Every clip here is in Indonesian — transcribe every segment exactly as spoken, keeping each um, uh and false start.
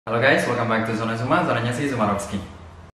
Halo guys, welcome back to Zona Zuma, zonanya si Zumarowski.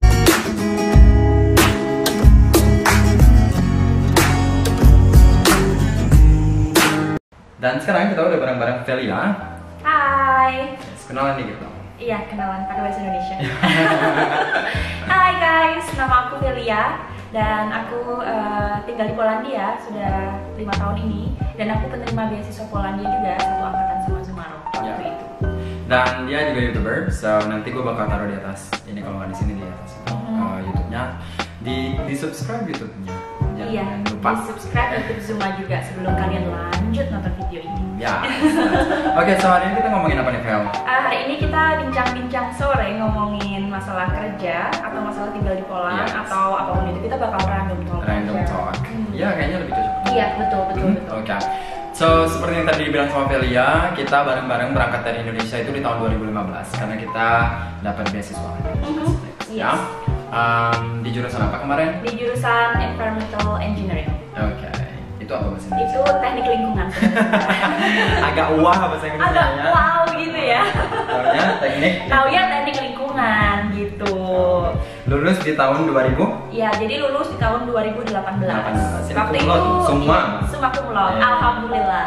Dan sekarang kita udah bareng-bareng Velia. Hai. Kenalan dikit dong. Iya, kenalan pakai bahasa Indonesia. Hai guys, nama aku Velia dan aku uh, tinggal di Polandia sudah lima tahun ini dan aku penerima beasiswa Polandia juga satu angkatan sama Zumaro waktu Ya. itu. Dan dia juga YouTuber, so nanti gue bakal taruh di atas. Ini kalau nggak di sini di atas itu Mhm. uh, YouTube-nya. Di di subscribe YouTube-nya. Jangan Iya, lupa. di subscribe YouTube Zuma juga sebelum kalian lanjut nonton video ini. Ya. Oke, so hari ini kita ngomongin apa nih, Vel? Uh, hari ini kita bincang-bincang sore ngomongin masalah kerja atau masalah tinggal di Poland Yes. atau apapun itu, kita bakal random talk. Random aja. talk. Hmm. Ya, kayaknya lebih cocok. Iya, betul betul Hmm, betul. Oke. So, seperti yang tadi dibilang sama Velia, kita bareng-bareng berangkat dari Indonesia itu di tahun dua ribu lima belas karena kita dapat beasiswa. Mhm. Ya. Yes. Um, di jurusan apa kemarin? Di jurusan Environmental Engineering. Oke. Itu apa bahasa Indonesia? Itu teknik lingkungan. Agak wah bahasa Indonesia Agak ya. wow gitu ya. Taunya teknik. Taunya teknik lingkungan gitu. Lulus di tahun dua ribu? Ya, jadi lulus di tahun dua ribu delapan belas. delapan belas. Ini Waktu kumlot, itu semua. iya, semua kumlot. Iya. Alhamdulillah.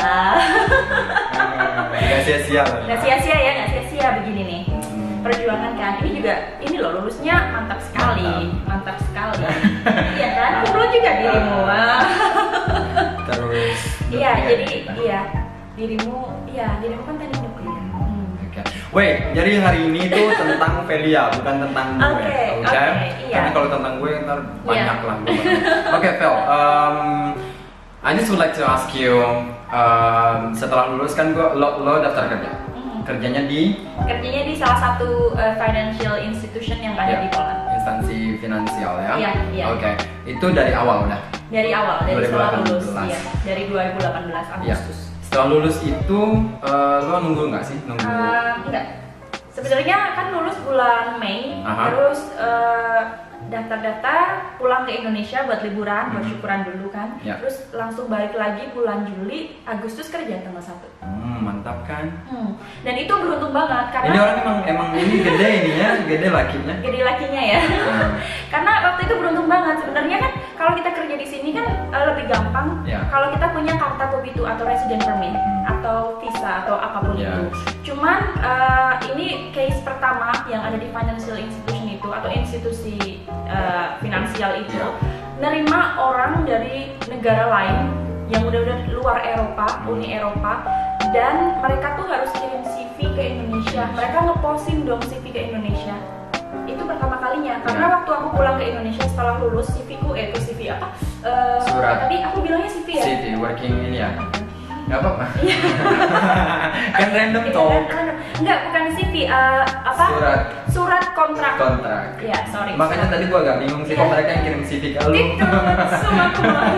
Gak sia-sia loh. Nggak sia-sia ya, nggak sia-sia begini nih. Hmm. Perjuangan kan. Ini juga ini loh lulusnya mantap sekali. Mantap, sekali. Iya kan? Kumlot juga dirimu. Wah. Terus. Iya, Oke. jadi iya dirimu, iya dirimu kan tadi nuklir. Hmm. Oke. Wait, jadi hari ini tuh tentang Velia, bukan tentang gue. Oke, oke, iya. Karena kalau tentang gue ntar banyak Iya. lah. gue bakal- Oke, Vel. Um, I just would like to ask you, um, setelah lulus kan gue lo, lo daftar kerja. Mhm. Kerjanya di Kerjanya di salah satu uh, financial institution yang ada Ya, di Poland. instansi finansial ya. Iya, iya. Oke. Itu dari awal udah. Dari awal, dari setelah dua ribu delapan lulus, belas. iya, dari dua ribu delapan belas Iya. Agustus. Setelah lulus itu uh, lo nunggu nggak sih? Nunggu. Eh, enggak. Sebenarnya kan lulus bulan Mei, Aha. terus eh, daftar-daftar pulang ke Indonesia buat liburan, buat Mhm. syukuran dulu kan. Ya. Terus langsung balik lagi bulan Juli, Agustus kerja tanggal satu. Hmm, mantap kan? Hmm. Dan itu beruntung banget karena Ini orang emang emang ini gede ini ya, gede lakinya. gede lakinya ya. Hmm. Karena waktu itu beruntung banget. Sebenarnya kan kalau kita kerja di sini kan eh, lebih gampang Ya. kalau kita punya kartu Pobitu atau resident permit Hmm. atau visa atau apapun Ya. itu. Cuman eh, ini case pertama yang ada di financial institution itu atau institusi eh, finansial itu Ya. nerima orang dari negara lain yang udah-udah luar Eropa, Hmm. Uni Eropa, dan mereka tuh harus kirim C V ke Indonesia. Mereka ngeposting dong C V ke Indonesia. Itu pertama kalinya karena Ya. waktu aku pulang ke Indonesia setelah lulus C V ku eh C V apa? Eh, Surat. Tadi aku bilangnya C V ya. City working ini ya. Gak apa-apa. Iya. Kan random Iya, talk. kan? Enggak, bukan C V, eh, apa? Surat Surat kontrak. kontrak. Iya, sorry. Makanya tadi gua agak bingung sih Iya. kok mereka yang kirim C V ke lu. Gitu, semua kumlot.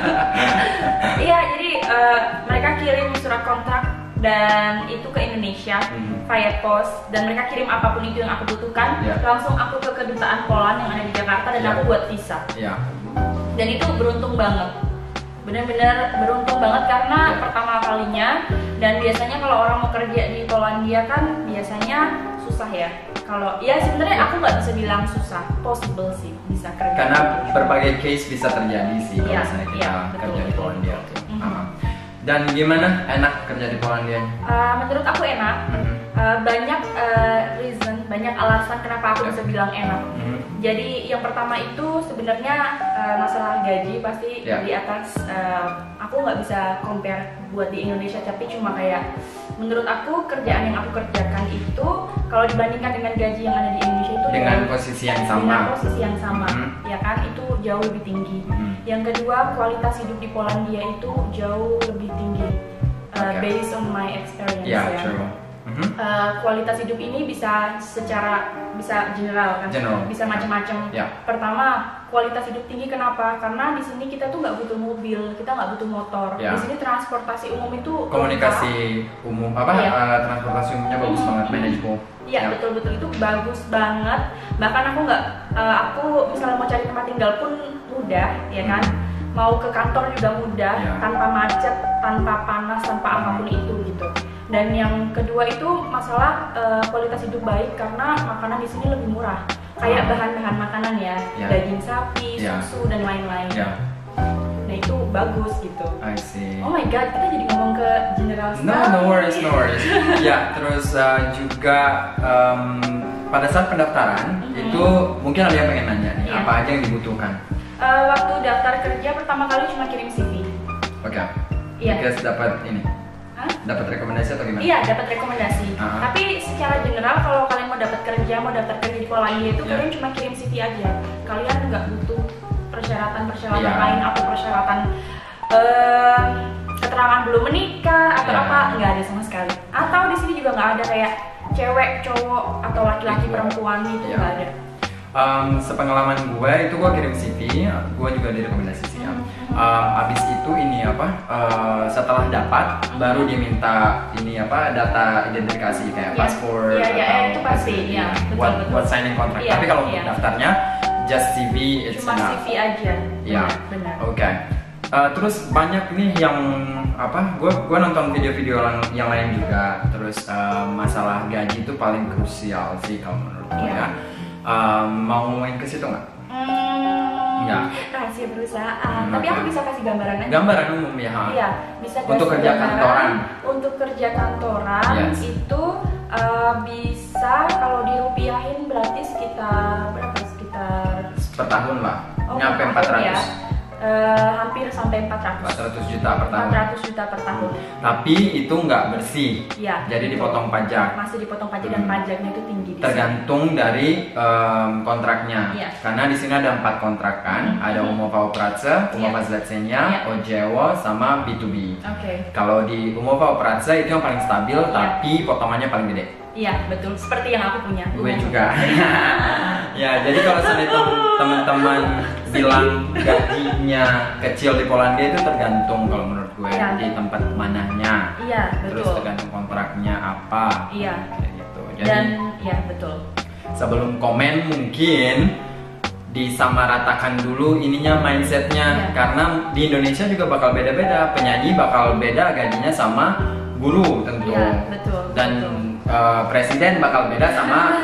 Iya, jadi eh, mereka kirim surat kontrak dan itu ke Indonesia Mhm. via pos dan mereka kirim apapun itu yang aku butuhkan. Ya. Langsung aku ke kedutaan Poland yang ada di Jakarta dan Ya. aku buat visa. Ya. Dan itu beruntung banget, benar-benar beruntung banget karena Ya. pertama kalinya. Dan biasanya kalau orang mau kerja di Polandia kan biasanya susah ya. Kalau ya sebenarnya aku nggak bisa bilang susah, possible sih bisa kerja. Karena berbagai case bisa terjadi sih kalau Iya, misalnya kita iya, betul, kerja di betul. Polandia tuh. Mhm. Ah. Dan gimana enak kerja di Polandia? Uh, menurut aku enak. Mhm. Uh, banyak uh, reason, banyak alasan kenapa aku Ya. bisa bilang enak. Mhm. Jadi yang pertama itu sebenarnya uh, masalah gaji pasti Ya. di atas. Uh, aku nggak bisa compare buat di Indonesia, tapi cuma kayak menurut aku kerjaan yang aku kerjakan itu kalau dibandingkan dengan gaji yang ada di Indonesia itu Dengan jauh- posisi yang dengan sama. posisi yang sama, Mhm. ya kan itu jauh lebih tinggi. Mhm. Yang kedua kualitas hidup di Polandia itu jauh lebih tinggi, uh, Oke. based on my experience Ya, ya. true. Mhm. Uh, kualitas hidup ini bisa secara bisa general kan, General. bisa macam-macam. Ya. Pertama, kualitas hidup tinggi kenapa? Karena di sini kita tuh nggak butuh mobil, kita nggak butuh motor. Ya. Di sini transportasi umum itu Komunikasi umum apa Iya. eh, transportasi umumnya bagus Mhm. banget, manageable. Iya betul-betul itu bagus banget. Bahkan aku nggak, uh, aku misalnya mau cari tempat tinggal pun mudah, ya kan. Mau ke kantor juga mudah, Ya. tanpa macet, tanpa panas, tanpa apapun itu gitu. Dan yang kedua itu masalah uh, kualitas hidup baik karena makanan di sini lebih murah. Kayak bahan-bahan makanan ya, yeah. daging sapi, yeah. susu dan lain-lain. Yeah. Nah itu bagus gitu. I see. Oh my god, kita jadi ngomong ke general No, no worries, no worries. Ya, terus uh, juga um, pada saat pendaftaran mm-hmm. itu mungkin ada yang pengen nanya nih, yeah. apa aja yang dibutuhkan? Uh, waktu daftar kerja pertama kali cuma kirim C V. Oke. Okay. Iya. Terus dapat ini. Dapat rekomendasi atau gimana? Iya, dapat rekomendasi. Uh-huh. Tapi secara general kalau kalian mau dapat kerja, mau daftar kerja di Polandia itu yeah. kalian cuma kirim C V aja. Kalian nggak butuh persyaratan-persyaratan yeah. lain atau persyaratan uh, keterangan belum menikah atau yeah. apa, nggak ada sama sekali. Atau di sini juga nggak ada kayak cewek, cowok atau laki-laki yeah. perempuan itu nggak yeah. ada. Um, sepengalaman gue itu gue kirim C V, gue juga direkomendasi sih ya. Um, abis itu ini apa? Uh, setelah dapat, baru diminta ini apa? Data identifikasi kayak yeah. paspor yeah, yeah, atau itu pasti, ya. Betul, buat betul. buat signing kontrak. Yeah, Tapi kalau yeah. daftarnya just C V, it's cuma enough. C V aja. Ya, benar. Oke. Okay. Uh, terus banyak nih yang apa? Gue gue nonton video-video yang, yang lain juga. Terus uh, masalah gaji itu paling krusial sih kalau menurut gue yeah. ya. Um, mau main ke situ nggak? Hmm, nggak. Rahasia perusahaan. Hmm, Tapi okay. aku bisa kasih gambaran aja. Gambaran umum ya. Iya, bisa kasih untuk kerja gambaran. kantoran. Untuk kerja kantoran yes. itu uh, bisa kalau dirupiahin berarti sekitar berapa? Sekitar per tahun lah. Oh, Nyampe empat ratus. Ya. Uh, hampir sampai empat ratus. empat ratus juta per tahun. empat ratus juta per tahun. Tapi itu nggak bersih. Iya. Jadi dipotong pajak. Masih dipotong pajak hmm. dan pajaknya itu tinggi. Tergantung dari um, kontraknya. Iya. Karena di sini ada empat kontrak kan. Hmm. Ada umowa o pracę, umowa iya. zlecenia, iya. o dzieło, sama B to B. Oke. Okay. Kalau di umowa o pracę itu yang paling stabil, iya. tapi potongannya paling gede. Iya betul. Seperti yang aku punya. Gue juga. Ya, jadi kalau seandainya teman-teman bilang gajinya kecil di Polandia itu tergantung kalau menurut gue ya. Di tempat mananya. Iya, betul. Terus tergantung kontraknya apa. Iya. Kayak gitu. Jadi, dan ya betul. Sebelum komen mungkin disamaratakan dulu ininya mindsetnya ya. Karena di Indonesia juga bakal beda-beda. Penyanyi bakal beda gajinya sama guru tentu. Iya, betul. Dan betul. Uh, presiden bakal beda sama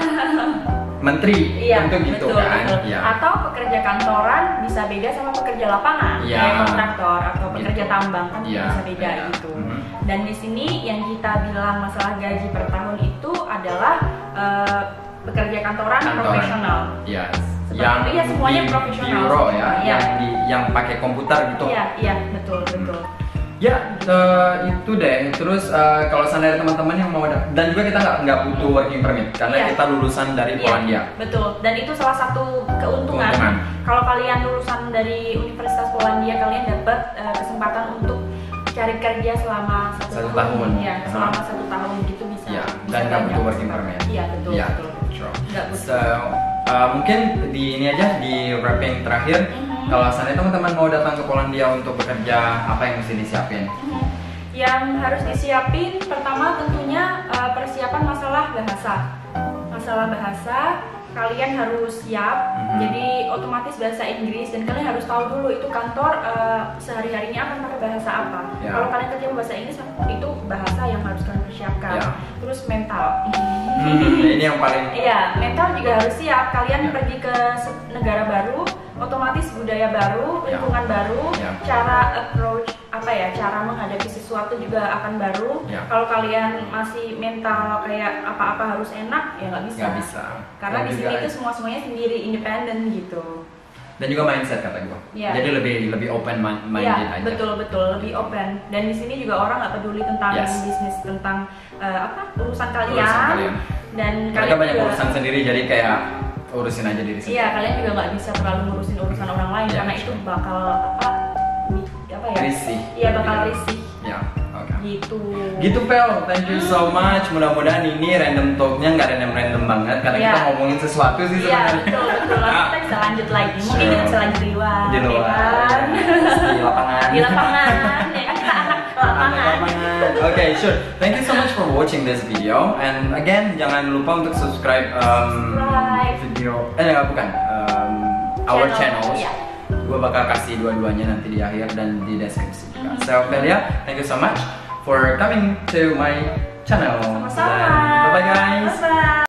menteri, iya, tentu gitu betul, kan. Betul. Ya. Atau pekerja kantoran bisa beda sama pekerja lapangan, ya. kayak kontraktor atau pekerja gitu. tambang kan ya, bisa beda ya. gitu. Mm-hmm. Dan di sini yang kita bilang masalah gaji per tahun itu adalah uh, pekerja kantoran, kantoran. profesional. Yes. Seperti yang itu ya semuanya di profesional. Biro ya, ya. yang di yang pakai komputer gitu. Iya, iya betul betul. Ya, uh, itu deh. Terus uh, kalau seandainya teman-teman yang mau da- dan juga kita nggak nggak butuh working permit karena yeah. kita lulusan dari Polandia. Yeah, betul. Dan itu salah satu keuntungan. keuntungan. Kalau kalian lulusan dari Universitas Polandia, kalian dapat uh, kesempatan untuk cari kerja selama satu, satu tahun. tahun. Ya, selama uh-huh. satu tahun gitu bisa. Yeah. bisa dan nggak butuh working permit. Iya betul. Yeah. betul. Sure. Nggak butuh. So, uh, mungkin di ini aja di wrapping terakhir. Mm-hmm. Kalau seandainya teman-teman mau datang ke Polandia untuk bekerja, apa yang mesti disiapin? Mm-hmm. Yang harus disiapin pertama tentunya uh, persiapan masalah bahasa. Masalah bahasa kalian harus siap. Mm-hmm. Jadi otomatis bahasa Inggris dan kalian harus tahu dulu itu kantor uh, sehari-harinya akan pakai bahasa apa. Yeah. Kalau kalian kerja bahasa Inggris itu bahasa yang harus kalian persiapkan. Yeah. Terus mental. Hmm, ini yang paling. Iya, mental juga harus siap. Kalian yeah. pergi ke negara baru, otomatis budaya baru, lingkungan yeah. baru, yeah. cara approach apa ya, cara menghadapi sesuatu juga akan baru. Yeah. Kalau kalian masih mental kayak apa-apa harus enak, ya nggak bisa. Nggak bisa. Karena di sini itu semua semuanya sendiri, independen gitu. Dan juga mindset kata gue. Yeah. Jadi lebih lebih open minded yeah, aja. Betul betul, lebih open. Dan di sini juga orang nggak peduli tentang yes. bisnis, tentang uh, apa urusan kalian. Urusan kalian. Dan mereka kalian banyak juga, urusan sendiri, jadi kayak urusin aja diri sendiri. Iya, kalian juga nggak bisa terlalu ngurusin urusan orang lain yeah, karena sure. itu bakal apa? Apa ya? Risih. Iya bakal yeah. risih. Ya, yeah. oke. Okay. Gitu. Gitu Pel, thank you so much. Mudah-mudahan ini random talknya nggak random-random banget karena yeah. kita ngomongin sesuatu sih sebenarnya. Iya betul betul. Lalu kita bisa lanjut lagi. Mungkin sure. kita bisa lanjut di luar. Di luar. Ya kan? Di lapangan. Di lapangan. Ya kan kita anak lapangan. Oke, okay, sure. Thank you so much for watching this video. And again, jangan lupa untuk subscribe um, subscribe. video. Eh bukan. Um, our Channel. channels. Yeah. Gue bakal kasih dua-duanya nanti di akhir dan di deskripsi juga. Mm-hmm. So Velia, thank you so much for coming to my channel. Sama-sama. Bye bye guys. Bye-bye.